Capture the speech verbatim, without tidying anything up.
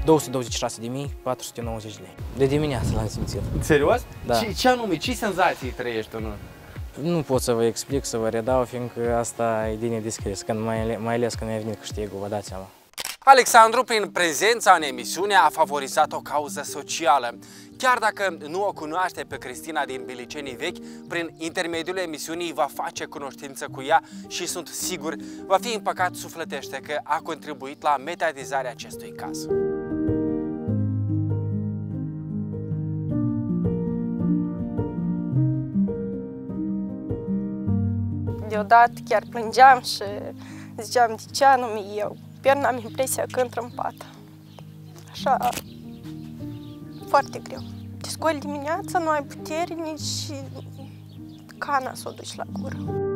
două sute douăzeci și șase de mii patru sute nouăzeci de lei. De dimineață l-am simțit. Serios? Da. Ce, ce anume, ce senzații trăiești tu? Nu pot să vă explic, să vă redau, fiindcă asta e de nedescris, când mai, mai ales când ai venit câștigul, vă dați seama. Alexandru, prin prezența în emisiune, a favorizat o cauză socială. Chiar dacă nu o cunoaște pe Cristina din Bilicenii Vechi, prin intermediul emisiunii va face cunoștință cu ea și sunt sigur va fi împăcat sufletește că a contribuit la mediatizarea acestui caz. Deodată chiar plângeam și ziceam de ce anume eu. Chiar n-am impresia că intră în pat. Așa, foarte greu. Te scoli dimineața, nu ai putere, nici cana să o duci la gură.